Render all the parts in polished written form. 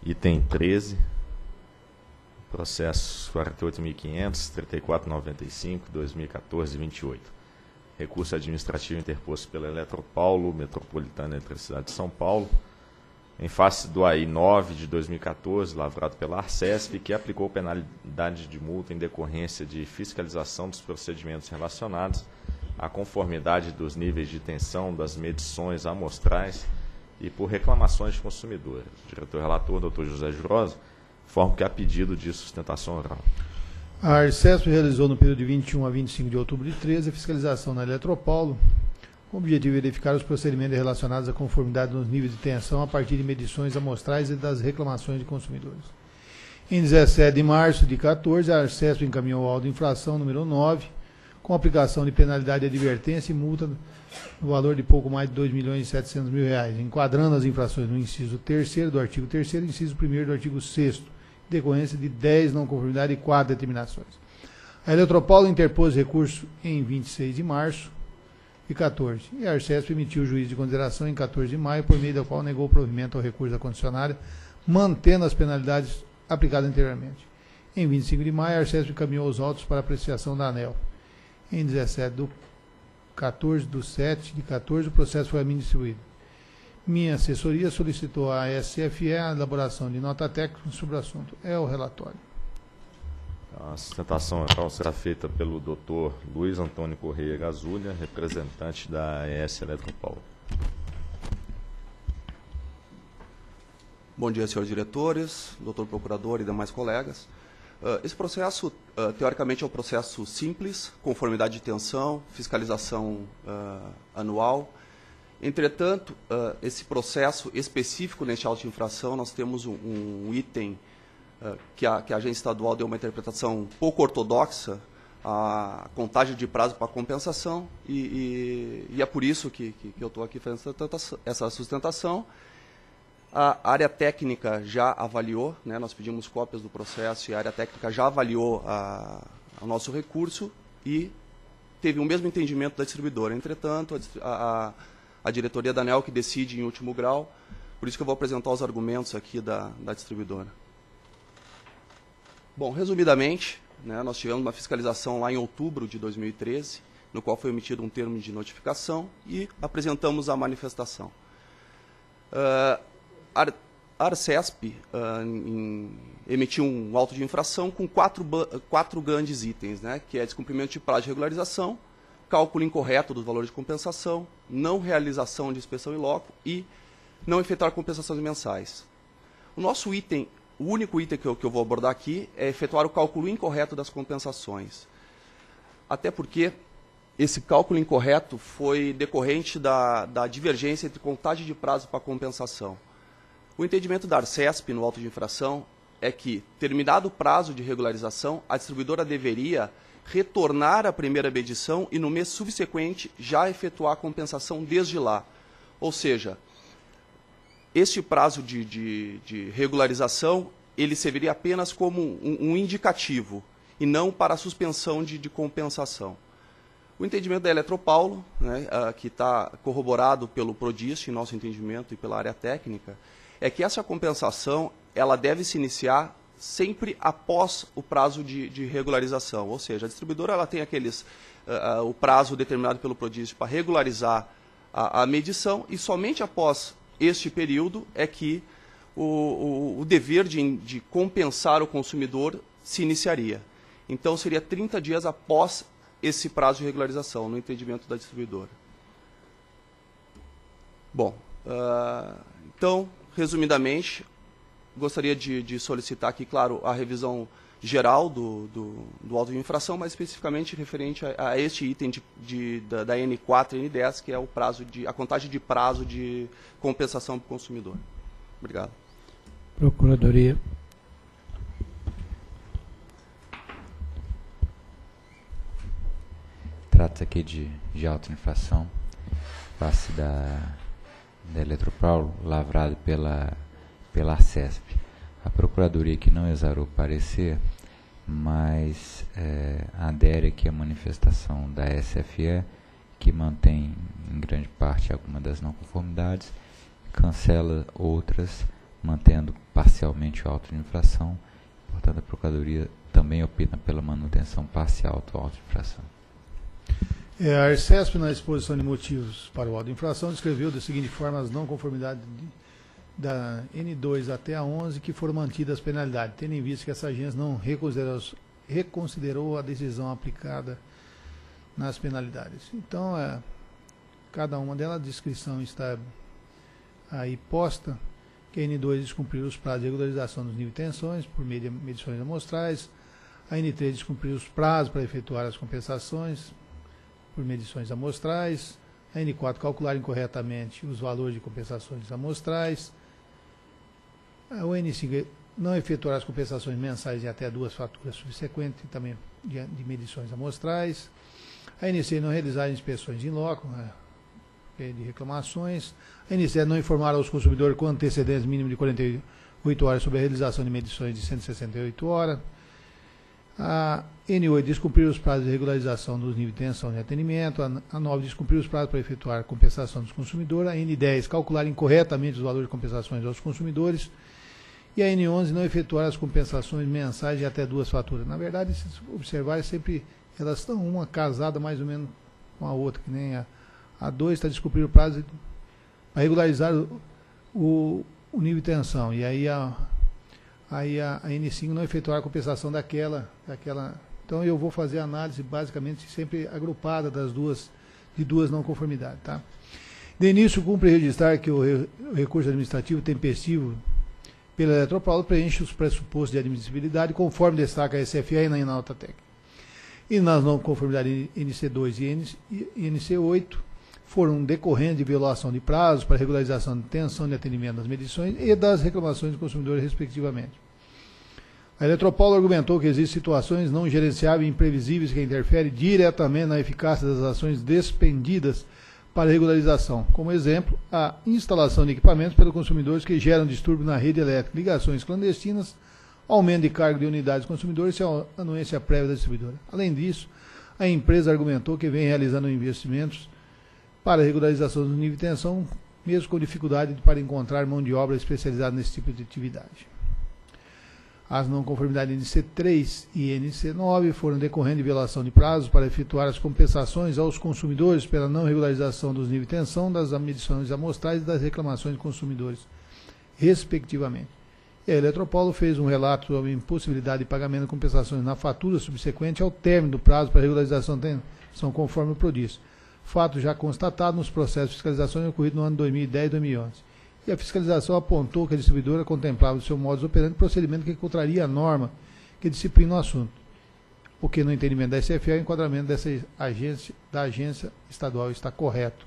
Item 13, processo 48.500, 3495, 2014, 28. Recurso administrativo interposto pela Eletropaulo, Metropolitana Eletricidade de São Paulo, em face do AI 9 de 2014, lavrado pela Arcesp, que aplicou penalidade de multa em decorrência de fiscalização dos procedimentos relacionados à conformidade dos níveis de tensão das medições amostrais e por reclamações de consumidores. O diretor-relator, Dr. José Jurosa, informa que há pedido de sustentação oral. A Arcesp realizou no período de 21 a 25 de outubro de 13 a fiscalização na Eletropaulo, com o objetivo de verificar os procedimentos relacionados à conformidade nos níveis de tensão a partir de medições amostrais e das reclamações de consumidores. Em 17 de março de 14, a Arcesp encaminhou o auto de infração número 9, com aplicação de penalidade de advertência e multa no valor de pouco mais de R$ 2.700.000, enquadrando as infrações no inciso 3º do artigo 3º e inciso 1º do artigo 6º, decorrência de 10 não conformidade e 4 determinações. A Eletropaulo interpôs recurso em 26 de março de 14 e a Arcesp emitiu o juízo de consideração em 14 de maio, por meio da qual negou o provimento ao recurso da concessionária, mantendo as penalidades aplicadas anteriormente. Em 25 de maio, a Arcesp encaminhou os autos para apreciação da ANEEL. Em 17 do 14 do 7 de 14, o processo foi a mim distribuído. Minha assessoria solicitou à SFE a elaboração de nota técnica sobre o assunto. É o relatório. A sustentação oral será feita pelo Dr. Luiz Antônio Correia Gazulha, representante da AES Eletropaulo. Bom dia, senhores diretores, doutor procurador e demais colegas. Esse processo, teoricamente, é um processo simples, conformidade de tensão, fiscalização anual. Entretanto, esse processo específico neste auto de infração, nós temos um item que a agência estadual deu uma interpretação pouco ortodoxa, a contagem de prazo para compensação, e é por isso que eu estou aqui fazendo essa sustentação. A área técnica já avaliou, né, nós pedimos cópias do processo e a área técnica já avaliou o nosso recurso e teve o mesmo entendimento da distribuidora. Entretanto, a diretoria da ANEEL que decide em último grau, por isso que eu vou apresentar os argumentos aqui da distribuidora. Bom, resumidamente, né, nós tivemos uma fiscalização lá em outubro de 2013, no qual foi emitido um termo de notificação e apresentamos a manifestação. A Arcesp emitiu um auto de infração com quatro grandes itens, né, que é descumprimento de prazo de regularização, cálculo incorreto dos valores de compensação, não realização de inspeção in loco e não efetuar compensações mensais. O nosso item, o único item que eu vou abordar aqui é efetuar o cálculo incorreto das compensações. Até porque esse cálculo incorreto foi decorrente da divergência entre contagem de prazo para compensação. O entendimento da Arcesp no auto de infração é que, terminado o prazo de regularização, a distribuidora deveria retornar à primeira medição e, no mês subsequente, já efetuar a compensação desde lá. Ou seja, este prazo de regularização, ele serviria apenas como um indicativo e não para a suspensão de compensação. O entendimento da Eletropaulo, né, que está corroborado pelo Prodist, em nosso entendimento, e pela área técnica, é que essa compensação ela deve se iniciar sempre após o prazo de regularização. Ou seja, a distribuidora ela tem o prazo determinado pelo Prodist para regularizar a medição e somente após este período é que o dever de compensar o consumidor se iniciaria. Então, seria 30 dias após esse prazo de regularização, no entendimento da distribuidora. Bom, então, resumidamente, gostaria de solicitar aqui, claro, a revisão geral do auto de infração, mas especificamente referente a este item da N4 e N10, que é a contagem de prazo de compensação para o consumidor. Obrigado. Procuradoria. Trata-se aqui de autoinfração, face da Eletropaulo, lavrado pela Arcesp. A Procuradoria que não exarou parecer, mas adere aqui à manifestação da SFE, que mantém em grande parte alguma das não conformidades, cancela outras, mantendo parcialmente o auto de infração. Portanto, a Procuradoria também opina pela manutenção parcial do auto de infração. A Arcesp, na exposição de motivos para o auto de infração, descreveu da seguinte forma as não conformidades da N2 até a 11 que foram mantidas as penalidades, tendo em vista que essa agência não reconsiderou a decisão aplicada nas penalidades. Então, cada uma delas, a descrição está aí posta, que a N2 descumpriu os prazos de regularização dos níveis de tensões por meio de medições amostrais, a N3 descumpriu os prazos para efetuar as compensações por medições amostrais, a N4 calcular incorretamente os valores de compensações amostrais, a N5 não efetuar as compensações mensais em até 2 faturas subsequentes, também de medições amostrais, a NC não realizar inspeções in loco, de reclamações, a NC não informar aos consumidores com antecedência mínima de 48 horas sobre a realização de medições de 168 horas, a N8 descumprir os prazos de regularização dos níveis de tensão de atendimento, a 9 descumprir os prazos para efetuar a compensação dos consumidores, a N10 calcular incorretamente os valores de compensações aos consumidores, e a N11 não efetuar as compensações mensais de até 2 faturas. Na verdade, se observar, sempre elas estão uma casada mais ou menos com a outra, que nem a 2 está descumprindo o prazo para regularizar o nível de tensão, e aí a N5 não efetuar a compensação daquela. Então eu vou fazer a análise basicamente sempre agrupada de duas não conformidades. Tá? De início, cumpre registrar que o recurso administrativo tempestivo pela Eletropaulo preenche os pressupostos de admissibilidade, conforme destaca a SFA e na nota técnica. E nas não conformidades NC2 e NC8 foram decorrentes de violação de prazos para regularização de tensão de atendimento das medições e das reclamações dos consumidores, respectivamente. A Eletropaulo argumentou que existem situações não gerenciáveis e imprevisíveis que interferem diretamente na eficácia das ações despendidas para regularização. Como exemplo, a instalação de equipamentos pelos consumidores que geram distúrbio na rede elétrica, ligações clandestinas, aumento de carga de unidades consumidores e anuência prévia da distribuidora. Além disso, a empresa argumentou que vem realizando investimentos para a regularização do nível de tensão, mesmo com dificuldade para encontrar mão de obra especializada nesse tipo de atividade. As não conformidades NC3 e NC9 foram decorrentes de violação de prazos para efetuar as compensações aos consumidores pela não regularização dos níveis de tensão, das medições amostrais e das reclamações de consumidores, respectivamente. E a Eletropaulo fez um relato sobre a impossibilidade de pagamento de compensações na fatura subsequente ao término do prazo para regularização de tensão, conforme o PRODIS. Fato já constatado nos processos de fiscalização ocorridos no ano 2010 e 2011. E a fiscalização apontou que a distribuidora contemplava do seu modus operandi procedimento que contraria a norma que disciplina o assunto, porque no entendimento da SFA o enquadramento da agência estadual está correto.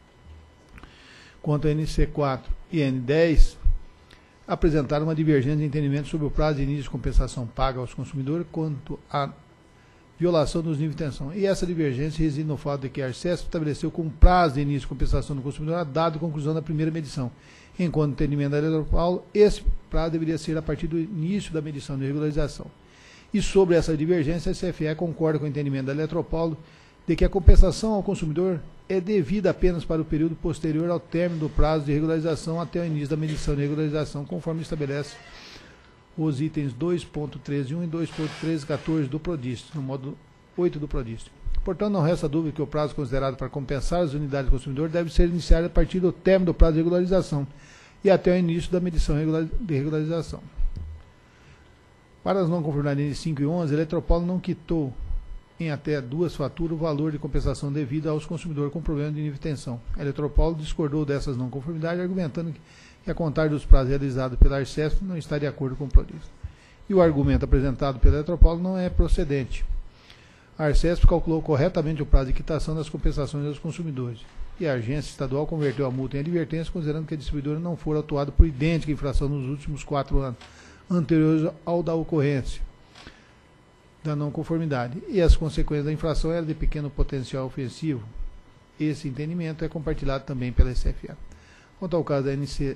Quanto a NC4 e N10, apresentaram uma divergência de entendimento sobre o prazo de início de compensação paga aos consumidores quanto à violação dos níveis de tensão. E essa divergência reside no fato de que a Arcesp estabeleceu como prazo de início de compensação do consumidor a data de conclusão da primeira medição. Enquanto no entendimento da Eletropaulo, esse prazo deveria ser a partir do início da medição de regularização. E sobre essa divergência, a CFE concorda com o entendimento da Eletropaulo de que a compensação ao consumidor é devida apenas para o período posterior ao término do prazo de regularização até o início da medição de regularização, conforme estabelece os itens 2.13.1 e 2.13.14 do PRODIS, no módulo 8 do PRODIS. Portanto, não resta dúvida que o prazo considerado para compensar as unidades do consumidor deve ser iniciado a partir do término do prazo de regularização e até o início da medição de regularização. Para as não conformidades 5 e 11, a Eletropaulo não quitou em até 2 faturas o valor de compensação devido aos consumidores com problema de nível de tensão. A Eletropaulo discordou dessas não conformidades, argumentando que a contagem dos prazos realizados pela Arcesp não está de acordo com o PRODIS. E o argumento apresentado pela Eletropaulo não é procedente. A Arcesp calculou corretamente o prazo de quitação das compensações aos consumidores, e a agência estadual converteu a multa em advertência, considerando que a distribuidora não for autuada por idêntica infração nos últimos 4 anos, anteriores ao da ocorrência da não conformidade, e as consequências da infração eram de pequeno potencial ofensivo. Esse entendimento é compartilhado também pela SFA. Quanto ao caso da NC6,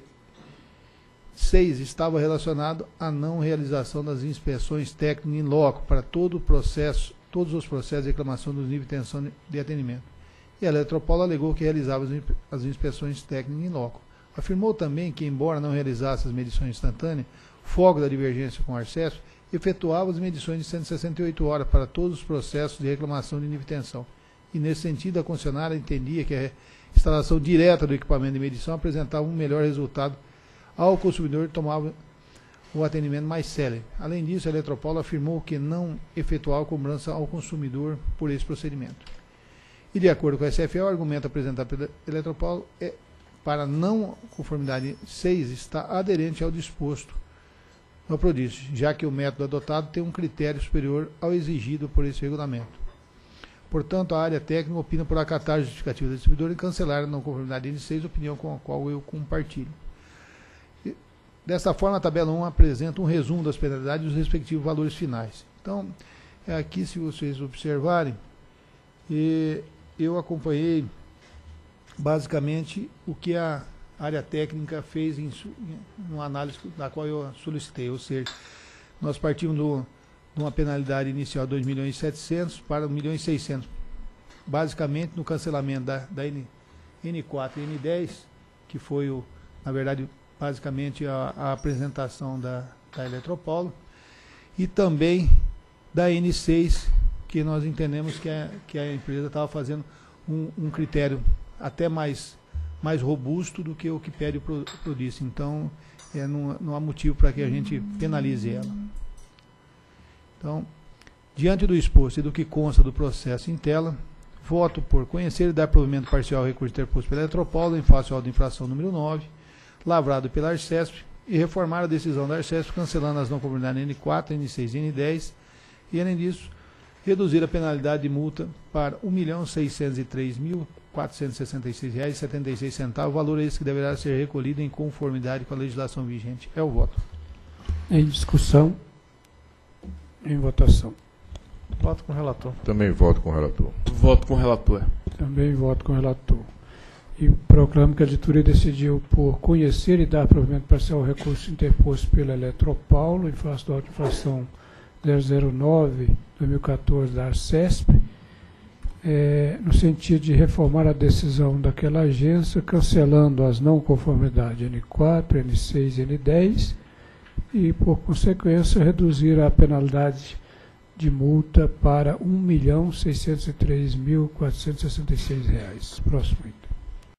estava relacionado à não realização das inspeções técnicas in loco para todos os processos de reclamação dos níveis de tensão de atendimento. E a Eletropaulo alegou que realizava as inspeções técnicas in loco. Afirmou também que, embora não realizasse as medições instantâneas, foco da divergência com o Arcesp, efetuava as medições de 168 horas para todos os processos de reclamação de nível de tensão. E, nesse sentido, a concessionária entendia que a instalação direta do equipamento de medição apresentava um melhor resultado ao consumidor e tomava o atendimento mais célere. Além disso, a Eletropaulo afirmou que não efetuava cobrança ao consumidor por esse procedimento. E, de acordo com a SFE, o argumento apresentado pela Eletropaulo é para não conformidade 6 está aderente ao disposto no prodígio, já que o método adotado tem um critério superior ao exigido por esse regulamento. Portanto, a área técnica opina por acatar a justificativa do distribuidor e cancelar a não conformidade N6, opinião com a qual eu compartilho. Desta forma, a tabela 1 apresenta um resumo das penalidades e os respectivos valores finais. Então, aqui, se vocês observarem, eu acompanhei basicamente o que a área técnica fez em uma análise da qual eu solicitei, ou seja, nós partimos de uma penalidade inicial de 2.700.000 para 1.600.000, basicamente no cancelamento da N4 e N10, que foi, na verdade, basicamente a apresentação da Eletropaulo, e também da N6, que nós entendemos que a empresa estava fazendo um critério até mais robusto do que o que pede o prodício. Então, não há motivo para que a gente penalize ela. Então, diante do exposto e do que consta do processo em tela, voto por conhecer e dar provimento parcial ao recurso interposto pela Eletropaulo em face ao auto de infração número 9, lavrado pela Arcesp, e reformar a decisão da Arcesp, cancelando as não conformidades N4, N6 e N10, e, além disso, reduzir a penalidade de multa para R$ 1.603.466,76, valor esse que deverá ser recolhido em conformidade com a legislação vigente. É o voto. Em discussão, em votação. Voto com o relator. Também voto com o relator. Voto com o relator. Também voto com o relator. E proclamo que a editoria decidiu por conhecer e dar provimento parcial ao recurso interposto pela Eletropaulo em face da auto-infração 009/2014 da Arcesp, no sentido de reformar a decisão daquela agência, cancelando as não conformidades N4, N6 e N10, e, por consequência, reduzir a penalidade de multa para R$ 1.603.466. Próximo item.